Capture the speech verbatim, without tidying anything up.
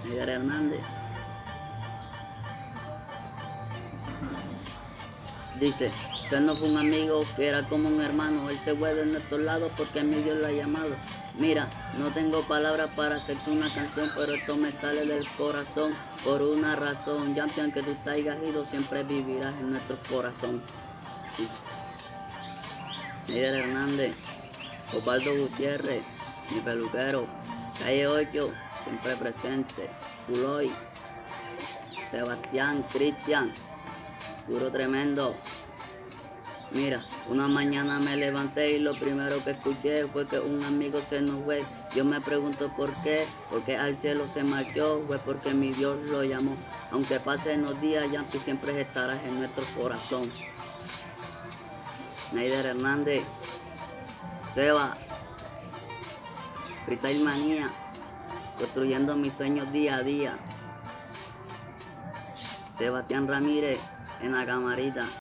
Miguel Hernández. Dice, se no fue un amigo que era como un hermano. Él se fue de nuestros lados porque a mí Dios lo ha llamado. Mira, no tengo palabras para hacerte una canción, pero esto me sale del corazón por una razón. Ya aunque tú te hayas ido, siempre vivirás en nuestro corazón. Dice Miguel Hernández, Osvaldo Gutiérrez, mi peluquero, Calle ocho, siempre presente, Puloy, Sebastián, Cristian, puro tremendo. Mira, una mañana me levanté y lo primero que escuché fue que un amigo se nos fue. Yo me pregunto por qué, porque al cielo se marchó, fue porque mi Dios lo llamó. Aunque pasen los días, Yampi siempre estarás en nuestro corazón. Neider Hernández, Seba, Freestyle Manía, construyendo mis sueños día a día. Sebastián Ramírez en la camarita.